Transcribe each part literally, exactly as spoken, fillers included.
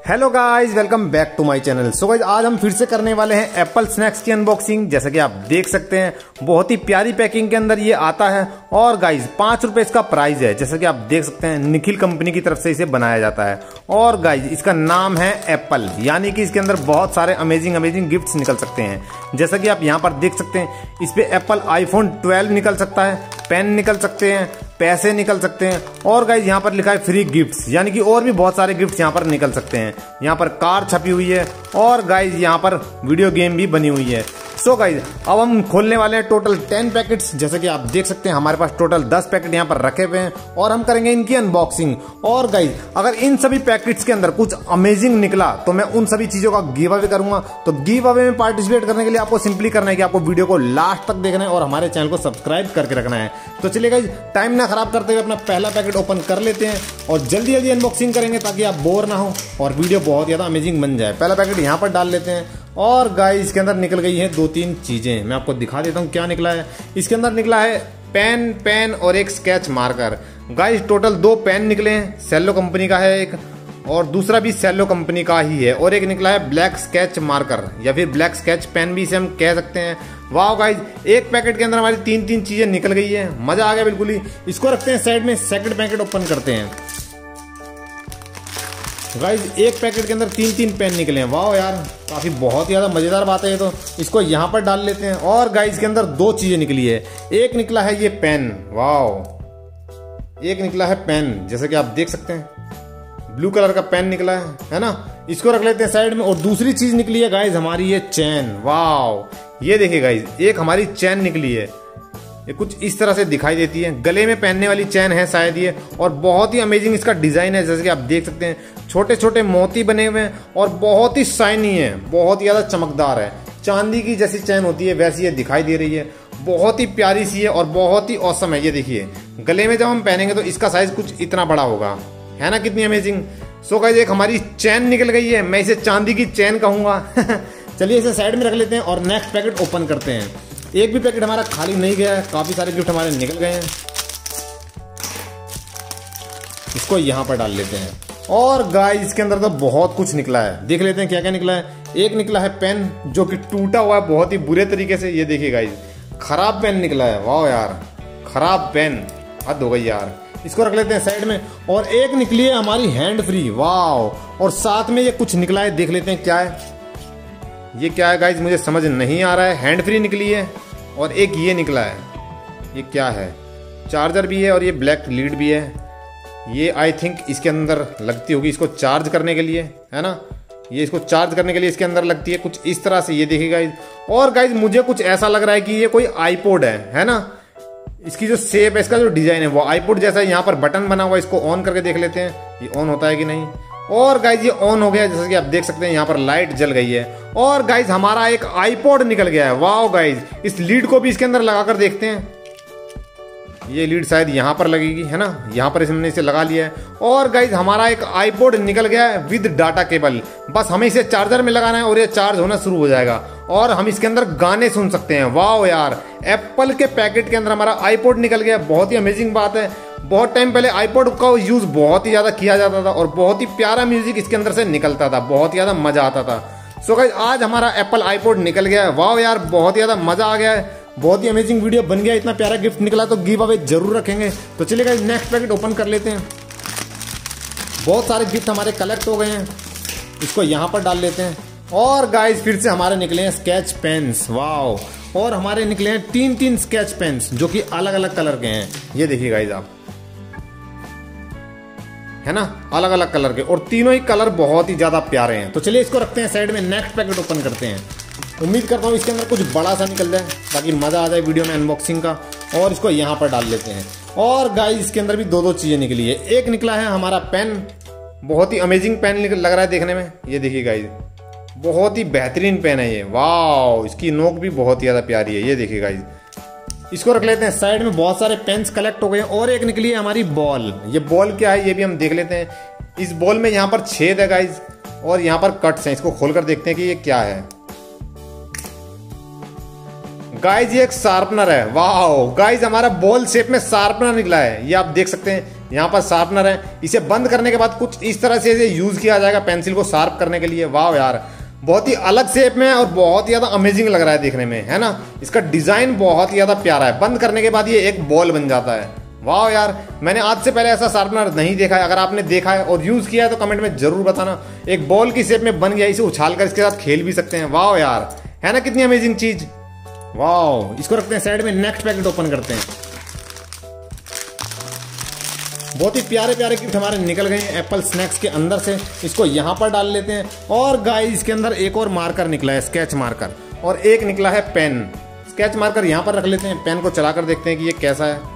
Hello guys, welcome back to my channel. So guys, आज हम फिर से करने वाले हैं एप्पल स्नैक्स की अनबॉक्सिंग। जैसा कि आप देख सकते हैं, बहुत ही प्यारी पैकिंग के अंदर ये आता है और गाइस पांच रुपए इसका प्राइस है। जैसा कि आप देख सकते हैं, निखिल कंपनी की तरफ से इसे बनाया जाता है और गाइस इसका नाम है एप्पल, यानी कि इसके अंदर बहुत सारे अमेजिंग अमेजिंग गिफ्ट्स निकल सकते हैं। जैसा कि आप यहाँ पर देख सकते हैं, इस पे एप्पल आईफोन ट्वेल्व निकल सकता है, पेन निकल सकते हैं, पैसे निकल सकते हैं और गाइज यहाँ पर लिखा है फ्री गिफ्ट्स, यानी कि और भी बहुत सारे गिफ्ट्स यहाँ पर निकल सकते हैं। यहाँ पर कार छपी हुई है और गाइज यहाँ पर वीडियो गेम भी बनी हुई है। सो गाइज, अब हम खोलने वाले हैं टोटल टेन पैकेट्स। जैसे कि आप देख सकते हैं, हमारे पास टोटल दस पैकेट यहाँ पर रखे हुए हैं और हम करेंगे इनकी अनबॉक्सिंग। और गाइज, अगर इन सभी पैकेट्स के अंदर कुछ अमेजिंग निकला तो मैं उन सभी चीजों का गिव अवे करूंगा। तो गिव अवे में पार्टिसिपेट करने के लिए आपको सिंपली करना है कि आपको वीडियो को लास्ट तक देखना है और हमारे चैनल को सब्सक्राइब करके रखना है। तो चलिए गाइज, टाइम ना खराब करते हुए अपना पहला पैकेट ओपन कर लेते हैं और जल्दी जल्दी अनबॉक्सिंग करेंगे ताकि आप बोर ना हो और वीडियो बहुत ज्यादा अमेजिंग बन जाए। पहला पैकेट यहाँ पर डाल लेते हैं और गाइस इसके अंदर निकल गई है दो तीन चीजें। मैं आपको दिखा देता हूँ क्या निकला है। इसके अंदर निकला है पेन पेन और एक स्केच मार्कर। गाइस टोटल दो पेन निकले हैं, सेलो कंपनी का है एक और दूसरा भी सेलो कंपनी का ही है, और एक निकला है ब्लैक स्केच मार्कर या फिर ब्लैक स्केच पेन भी इसे हम कह सकते हैं। वाह गाइज, एक पैकेट के अंदर हमारी तीन तीन चीजें निकल गई है, मजा आ गया बिल्कुल ही। इसको रखते हैं साइड में, सेकंड पैकेट ओपन करते हैं। गाइज एक पैकेट के अंदर तीन तीन पेन निकले हैं। वाह यार, काफी बहुत ज्यादा मजेदार बात है ये तो। इसको यहाँ पर डाल लेते हैं और गाइज के अंदर दो चीजें निकली है। एक निकला है ये पेन, वाह, एक निकला है पेन, जैसा कि आप देख सकते हैं ब्लू कलर का पेन निकला है, है ना। इसको रख लेते हैं साइड में। और दूसरी चीज निकली है गाइज हमारी ये चैन। वाह, ये देखिए गाइज, एक हमारी चैन निकली है। ये कुछ इस तरह से दिखाई देती है, गले में पहनने वाली चैन है शायद ये, और बहुत ही अमेजिंग इसका डिजाइन है। जैसे कि आप देख सकते हैं, छोटे छोटे मोती बने हुए हैं और बहुत ही शाइनी है, बहुत ही ज्यादा चमकदार है। चांदी की जैसी चैन होती है वैसी ये दिखाई दे रही है, बहुत ही प्यारी सी है और बहुत ही औसम है। ये देखिए, गले में जब हम पहनेंगे तो इसका साइज कुछ इतना बड़ा होगा, है ना, कितनी अमेजिंग। सो गाइस, एक हमारी चैन निकल गई है, मैं इसे चांदी की चैन कहूंगा। चलिए इसे साइड में रख लेते हैं और नेक्स्ट पैकेट ओपन करते हैं। एक भी पैकेट हमारा खाली नहीं गया है, काफी सारे गिफ्ट हमारे निकल गए हैं। इसको यहां पर डाल लेते हैं और गाइस इसके अंदर तो बहुत कुछ निकला है, देख लेते हैं क्या क्या निकला है। एक निकला है पेन जो कि टूटा हुआ है बहुत ही बुरे तरीके से, ये देखिए गाइस, खराब पेन निकला है। वाह यार, खराब पेन, हद हो गई यार। इसको रख लेते हैं साइड में। और एक निकली है हमारी हैंड फ्री, वाह, और साथ में ये कुछ निकला है, देख लेते हैं क्या है। ये क्या है गाइज, मुझे समझ नहीं आ रहा है। हैंड फ्री निकली है और एक ये निकला है, ये क्या है, चार्जर भी है और ये ब्लैक लीड भी है। ये आई थिंक इसके अंदर लगती होगी इसको चार्ज करने के लिए, है ना। ये इसको चार्ज करने के लिए इसके अंदर लगती है कुछ इस तरह से, ये देखिए गाइज। और गाइज मुझे कुछ ऐसा लग रहा है कि ये कोई आईपॉड है, है ना। इसकी जो शेप है, इसका जो डिजाइन है वो आईपॉड जैसा है। यहाँ पर बटन बना हुआ है, इसको ऑन करके देख लेते हैं ये ऑन होता है कि नहीं। और गाइज ये ऑन हो गया, जैसा कि आप देख सकते हैं यहाँ पर लाइट जल गई है और गाइज हमारा एक आईपॉड निकल गया है। वाह गाइज, इस लीड को भी इसके अंदर लगाकर देखते हैं। ये लीड शायद यहाँ पर लगेगी, है ना, यहाँ पर हमने इसे लगा लिया है और गाइज हमारा एक आईपॉड निकल गया है विद डाटा केबल। बस हमें इसे चार्जर में लगाना है और ये चार्ज होना शुरू हो जाएगा और हम इसके अंदर गाने सुन सकते हैं। वाह यार, एप्पल के पैकेट के अंदर हमारा आईपॉड निकल गया, बहुत ही अमेजिंग बात है। बहुत टाइम पहले आईपॉड का यूज बहुत ही ज्यादा किया जाता था और बहुत ही प्यारा म्यूजिक इसके अंदर से निकलता था, बहुत ही ज्यादा मजा आता था। सो गाइस, आज हमारा एप्पल आईपॉड निकल गया है। वाह यार, बहुत ही ज्यादा मजा आ गया है, बहुत ही अमेजिंग वीडियो बन गया। इतना प्यारा गिफ्ट निकला तो गिव अवे जरूर रखेंगे। तो चलिए गाइस, नेक्स्ट पैकेट ओपन कर लेते हैं। बहुत सारे गिफ्ट हमारे कलेक्ट हो गए हैं, इसको यहाँ पर डाल लेते हैं। और गाइस फिर से हमारे निकले हैं स्केच पेन्स, वाह, और हमारे निकले हैं तीन तीन स्केच पेन्स जो कि अलग अलग कलर के हैं। ये देखिए गाइस आप, है ना, अलग अलग कलर के, और तीनों ही कलर बहुत ही ज्यादा प्यारे हैं। तो चलिए इसको रखते हैं साइड में, नेक्स्ट पैकेट ओपन करते हैं। उम्मीद करता हूँ इसके अंदर कुछ बड़ा सा निकल जाए ताकि मजा आ जाए वीडियो में अनबॉक्सिंग का। और इसको यहाँ पर डाल लेते हैं। और गाइस इसके अंदर भी दो दो चीजें निकली है। एक निकला है हमारा पेन, बहुत ही अमेजिंग पेन लग रहा है देखने में। ये देखिए गाइस, बहुत ही बेहतरीन पेन है ये। वाह, इसकी नोक भी बहुत ही ज्यादा प्यारी है। ये देखिए गाइस, इसको रख लेते हैं साइड में। बहुत सारे पेन्स कलेक्ट हो गए। और एक निकली है हमारी बॉल। ये बॉल क्या है ये भी हम देख लेते हैं। इस बॉल में यहाँ पर छेद है गाइस और यहाँ पर कट्स हैं। इसको खोलकर देखते हैं कि ये क्या है। गाइस ये एक शार्पनर है। वाह गाइस, हमारा बॉल शेप में शार्पनर निकला है, ये आप देख सकते हैं। यहाँ पर शार्पनर है। इसे बंद करने के बाद कुछ इस तरह से इसे यूज किया जाएगा पेंसिल को शार्प करने के लिए। वाह यार, बहुत ही अलग शेप में और बहुत ही ज्यादा अमेजिंग लग रहा है देखने में, है ना। इसका डिजाइन बहुत ही ज्यादा प्यारा है। बंद करने के बाद ये एक बॉल बन जाता है। वाह यार, मैंने आज से पहले ऐसा शार्पनर नहीं देखा है। अगर आपने देखा है और यूज किया है तो कमेंट में जरूर बताना। एक बॉल की शेप में बन गया, इसे उछाल कर इसके साथ खेल भी सकते हैं। वाह यार, है ना कितनी अमेजिंग चीज। वाह, इसको रखते हैं साइड में। नेक्स्ट पैकेट ओपन करते हैं। बहुत ही प्यारे प्यारे गिफ्ट हमारे निकल गए हैं एप्पल स्नैक्स के अंदर से। इसको यहाँ पर डाल लेते हैं। और गाइस इसके अंदर एक और मार्कर निकला है, स्केच मार्कर, और एक निकला है पेन। स्केच मार्कर यहाँ पर रख लेते हैं। पेन को चलाकर देखते हैं कि ये कैसा है।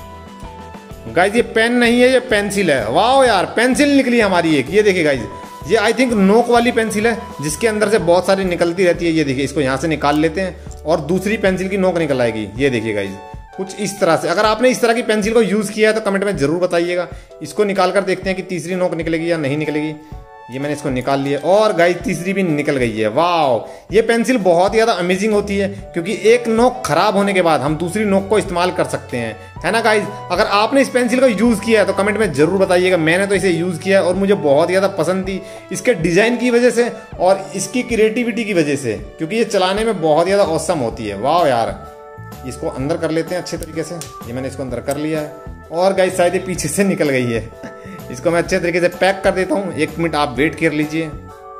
गाइस ये पेन नहीं है, ये पेंसिल है। वाह यार, पेंसिल निकली हमारी एक। ये देखिए गाइस, ये आई थिंक नोक वाली पेंसिल है जिसके अंदर से बहुत सारी निकलती रहती है। ये देखिए, इसको यहाँ से निकाल लेते हैं और दूसरी पेंसिल की नोक निकल आएगी। ये देखिए गाइस, कुछ इस तरह से। अगर आपने इस तरह की पेंसिल को यूज किया है तो कमेंट में जरूर बताइएगा। इसको निकाल कर देखते हैं कि तीसरी नोक निकलेगी या नहीं निकलेगी। ये मैंने इसको निकाल लिया और गाइस तीसरी भी निकल गई है। वाह, ये पेंसिल बहुत ही ज्यादा अमेजिंग होती है क्योंकि एक नोक खराब होने के बाद हम दूसरी नोक को इस्तेमाल कर सकते हैं, है ना गाइस। अगर आपने इस पेंसिल को यूज किया है तो कमेंट में जरूर बताइएगा। मैंने तो इसे यूज किया है और मुझे बहुत ही ज्यादा पसंद थी इसके डिजाइन की वजह से और इसकी क्रिएटिविटी की वजह से, क्योंकि ये चलाने में बहुत ही ज्यादा औसम होती है। वाह यार, इसको अंदर कर लेते हैं अच्छे तरीके से। ये मैंने इसको अंदर कर लिया है और गाइस शायद ये पीछे से निकल गई है। इसको मैं अच्छे तरीके से पैक कर देता हूँ। एक मिनट आप वेट कर लीजिए।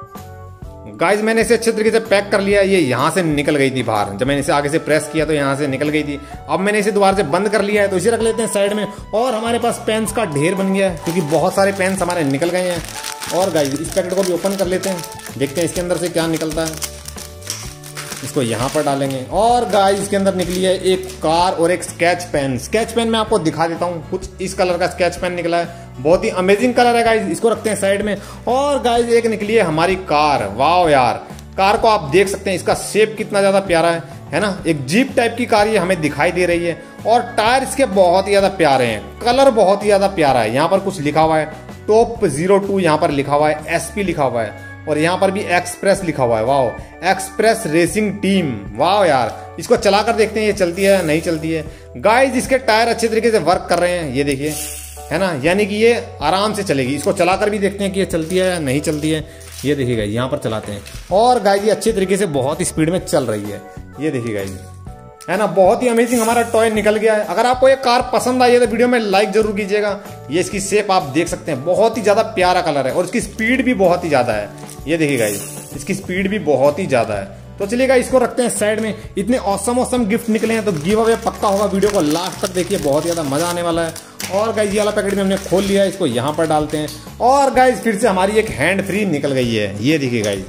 गाइस मैंने इसे अच्छे तरीके से पैक कर लिया। ये यहाँ से निकल गई थी बाहर, जब मैंने इसे आगे से प्रेस किया तो यहाँ से निकल गई थी। अब मैंने इसे दोबारा से बंद कर लिया है, तो इसे रख लेते हैं साइड में। और हमारे पास पेन्स का ढेर बन गया है क्योंकि बहुत सारे पेन्स हमारे निकल गए हैं। और गाइस इस पैकेट को भी ओपन कर लेते हैं, देखते हैं इसके अंदर से क्या निकलता है। इसको यहाँ पर डालेंगे और गाइस इसके अंदर निकली है एक कार और एक स्केच पेन। स्केच पेन मैं आपको दिखा देता हूँ। कुछ इस कलर का स्केच पेन निकला है, बहुत ही अमेजिंग कलर है गाइस। इसको रखते हैं साइड में। और गाइस एक निकली है हमारी कार। वाह यार, कार को आप देख सकते हैं, इसका शेप कितना ज्यादा प्यारा है, है ना। एक जीप टाइप की कार ये हमें दिखाई दे रही है और टायर इसके बहुत ही ज्यादा प्यारे हैं। कलर बहुत ही ज्यादा प्यारा है। यहाँ पर कुछ लिखा हुआ है टॉप जीरो टू, यहाँ पर लिखा हुआ है एसपी लिखा हुआ है और यहाँ पर भी एक्सप्रेस लिखा हुआ है। वाह, एक्सप्रेस रेसिंग टीम। वाह यार, इसको चलाकर देखते हैं ये चलती है नहीं चलती है। गाइस इसके टायर अच्छे तरीके से वर्क कर रहे हैं, ये देखिए, है ना, यानी कि ये आराम से चलेगी। इसको चलाकर भी देखते हैं कि ये चलती है या नहीं चलती है। ये देखिएगा, यहाँ पर चलाते हैं और गाइस ये अच्छे तरीके से बहुत स्पीड में चल रही है। ये देखिएगा, है ना, बहुत ही अमेजिंग हमारा टॉय निकल गया है। अगर आपको ये कार पसंद आई है तो वीडियो में लाइक जरूर कीजिएगा। ये इसकी शेप आप देख सकते हैं, बहुत ही ज्यादा प्यारा कलर है और इसकी स्पीड भी बहुत ही ज्यादा है। ये देखिएगा, इसकी स्पीड भी बहुत ही ज्यादा है। तो चलिएगा इसको रखते हैं साइड में। इतने औसम औसम गिफ्ट निकले हैं तो गिव अवे पक्का होगा। वीडियो को लास्ट तक देखिए, बहुत ज्यादा मजा आने वाला है। और गाइस ये वाला पैकेट में हमने खोल लिया है, इसको यहाँ पर डालते हैं। और गाइस फिर से हमारी एक हैंड फ्री निकल गई है। ये देखिए गाइस,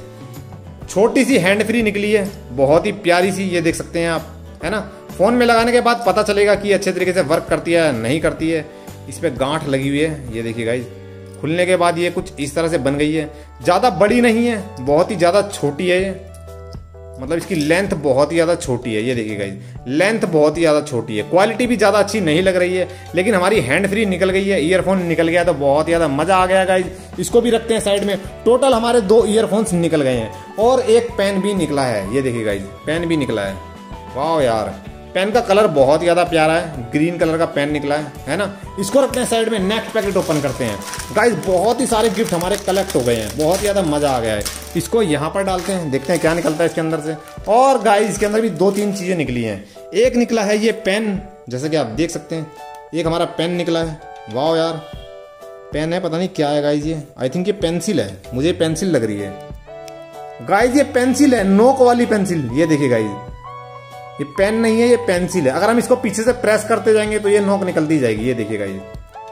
छोटी सी हैंड फ्री निकली है, बहुत ही प्यारी सी। ये देख सकते हैं आप, है ना। फोन में लगाने के बाद पता चलेगा कि अच्छे तरीके से वर्क करती है नहीं करती है। इस पे गांठ लगी हुई है। ये देखिए गाइस, खुलने के बाद ये कुछ इस तरह से बन गई है। ज्यादा बड़ी नहीं है, बहुत ही ज्यादा छोटी है ये, मतलब इसकी लेंथ बहुत ही ज्यादा छोटी है। ये देखिए गाइस, लेंथ बहुत ही ज्यादा छोटी है। क्वालिटी भी ज्यादा अच्छी नहीं लग रही है, लेकिन हमारी हैंड फ्री निकल गई है। ईयरफोन निकल गया तो बहुत ही ज्यादा मजा आ गया गाइस। इसको भी रखते हैं साइड में। टोटल हमारे दो ईयरफोन्स निकल गए हैं और एक पेन भी निकला है। ये देखिए गाइस, पेन भी निकला है। वाह यार, पेन का कलर बहुत ज्यादा प्यारा है, ग्रीन कलर का पेन निकला है, है ना। इसको रखते हैं साइड में। नेक्स्ट पैकेट ओपन करते हैं। गाइस बहुत ही सारे गिफ्ट हमारे कलेक्ट हो गए हैं, बहुत ही ज्यादा मजा आ गया है। इसको यहाँ पर डालते हैं, देखते हैं क्या निकलता है इसके अंदर से। और गाइस इसके अंदर भी दो तीन चीजें निकली हैं। एक निकला है ये पेन, जैसे कि आप देख सकते हैं, एक हमारा पेन निकला है। वाह यार, पेन है, पता नहीं क्या है गाइस ये। आई थिंक ये पेंसिल है, मुझे पेंसिल लग रही है गाइस। ये पेंसिल है, नोक वाली पेंसिल। ये देखिए गाइस, ये पेन नहीं है, ये पेंसिल है। अगर हम इसको पीछे से प्रेस करते जाएंगे तो ये नोक निकलती जाएगी। ये देखिएगा, ये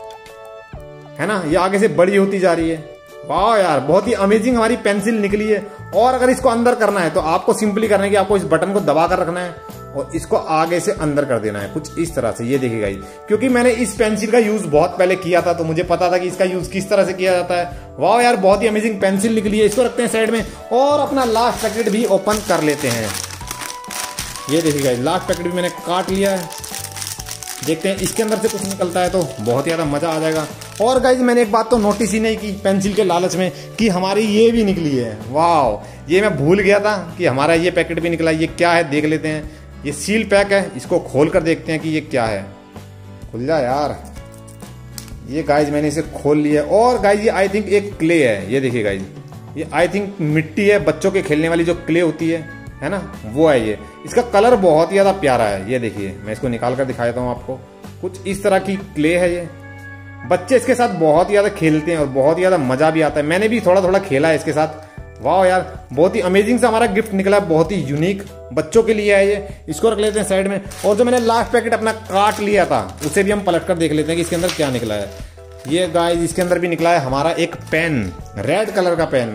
है ना, ये आगे से बड़ी होती जा रही है। वाह यार, बहुत ही अमेजिंग हमारी पेंसिल निकली है। और अगर इसको अंदर करना है तो आपको सिंपली करना है कि आपको इस बटन को दबा कर रखना है और इसको आगे से अंदर कर देना है, कुछ इस तरह से। ये देखिएगा, क्योंकि मैंने इस पेंसिल का यूज बहुत पहले किया था तो मुझे पता था कि इसका यूज किस तरह से किया जाता है। वाह यार, बहुत ही अमेजिंग पेंसिल निकली है। इसको रखते हैं साइड में और अपना लास्ट पैकेट भी ओपन कर लेते हैं। ये देखिएगा, लास्ट पैकेट भी मैंने काट लिया है। देखते हैं इसके अंदर से कुछ निकलता है तो बहुत ही ज्यादा मजा आ जाएगा। और गाइज मैंने एक बात तो नोटिस ही नहीं की पेंसिल के लालच में कि हमारी ये भी निकली है। वाह, ये मैं भूल गया था कि हमारा ये पैकेट भी निकला। ये क्या है देख लेते हैं। ये सील पैक है, इसको खोल कर देखते हैं कि ये क्या है। खुल जा यार, ये गाइज मैंने इसे खोल लिया और गाइज ये आई थिंक एक क्ले है। ये देखिए गाइज, ये आई थिंक मिट्टी है, बच्चों के खेलने वाली जो क्ले होती है है ना, वो है ये। इसका कलर बहुत ही ज्यादा प्यारा है। ये देखिए, मैं इसको निकाल कर दिखा देता हूँ आपको। कुछ इस तरह की क्ले है ये। बच्चे इसके साथ बहुत ही ज्यादा खेलते हैं और बहुत ही ज्यादा मजा भी आता है। मैंने भी थोड़ा थोड़ा खेला है इसके साथ। वाह यार, बहुत ही अमेजिंग सा हमारा गिफ्ट निकला, बहुत ही यूनिक बच्चों के लिए है ये। इसको रख लेते हैं साइड में। और जो मैंने लास्ट पैकेट अपना काट लिया था, उसे भी हम पलट कर देख लेते हैं कि इसके अंदर क्या निकला है। ये गाइस, इसके अंदर भी निकला है हमारा एक पेन, रेड कलर का पेन।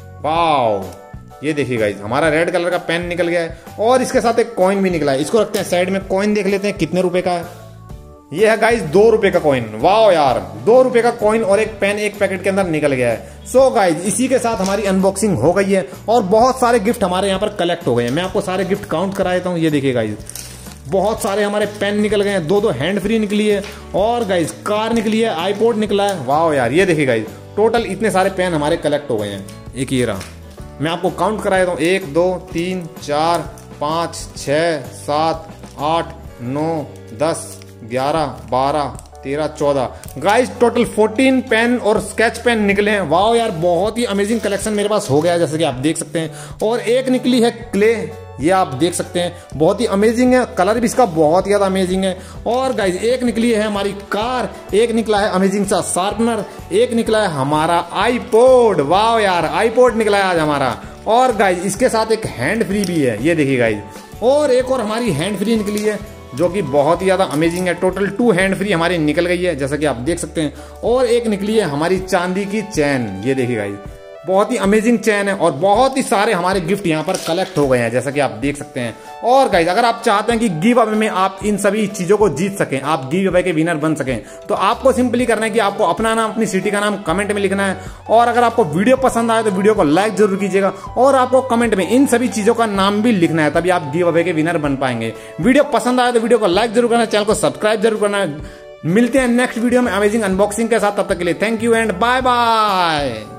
वाओ, ये देखिए गाइस, हमारा रेड कलर का पेन निकल गया है। और इसके साथ एक कॉइन भी निकला है। इसको रखते हैं साइड में। कॉइन देख लेते हैं कितने रुपए का है। ये है गाइस दो रुपए का कॉइन। वाओ यार, दो रुपए का कॉइन और एक पेन एक पैकेट के अंदर निकल गया है। सो गाइस, इसी के साथ हमारी अनबॉक्सिंग हो गई है और बहुत सारे गिफ्ट हमारे यहाँ पर कलेक्ट हो गए हैं। मैं आपको सारे गिफ्ट काउंट करा देता हूँ। ये देखिए गाइस, बहुत सारे हमारे पेन निकल गए हैं, दो दो हैंड फ्री निकली है और गाइस कार निकली है, आईपॉड निकला है। वाओ यार, ये देखिए गाइस, टोटल इतने सारे पेन हमारे कलेक्ट हो गए हैं। एक ये रहा, मैं आपको काउंट करा देता हूँ। एक, दो, तीन, चार, पाँच, छः, सात, आठ, नौ, दस, ग्यारह, बारह, तेरह, चौदह, गाइस टोटल फोर्टीन पेन और स्केच पेन निकले हैं। वाओ यार, बहुत ही अमेजिंग कलेक्शन मेरे पास हो गया है, जैसे कि आप देख सकते हैं। और एक निकली है क्ले, ये आप देख सकते हैं, बहुत ही अमेजिंग है। कलर भी इसका बहुत ही ज्यादा अमेजिंग है। और गाइस एक निकली है हमारी कार, एक निकला है अमेजिंग सा शार्पनर, एक निकला है हमारा आईपॉड। वाओ यार, आईपॉड निकला है आज हमारा। और गाइस इसके साथ एक हैंड फ्री भी है, ये देखिए गाइस। और एक और हमारी हैंड फ्री निकली है जो कि बहुत ही ज़्यादा अमेजिंग है। टोटल टू हैंड फ्री हमारी निकल गई है, जैसा कि आप देख सकते हैं। और एक निकली है हमारी चांदी की चैन, ये देखिए गाइस, बहुत ही अमेजिंग चैन है। और बहुत ही सारे हमारे गिफ्ट यहाँ पर कलेक्ट हो गए हैं, जैसा कि आप देख सकते हैं। और गाइस अगर आप चाहते हैं कि गिव अवे में आप इन सभी चीजों को जीत सकें, आप गिव अवे के विनर बन सकें, तो आपको सिंपली करना है कि आपको अपना नाम, अपनी सिटी का नाम कमेंट में लिखना है। और अगर आपको वीडियो पसंद आए तो वीडियो को लाइक जरूर कीजिएगा और आपको कमेंट में इन सभी चीजों का नाम भी लिखना है, तभी आप गिव अवे के विनर बन पाएंगे। वीडियो पसंद आए तो वीडियो को लाइक जरूर करना है, चैनल को सब्सक्राइब जरूर करना है। मिलते हैं नेक्स्ट वीडियो में अमेजिंग अनबॉक्सिंग के साथ। तब तक के लिए thank you and bye bye.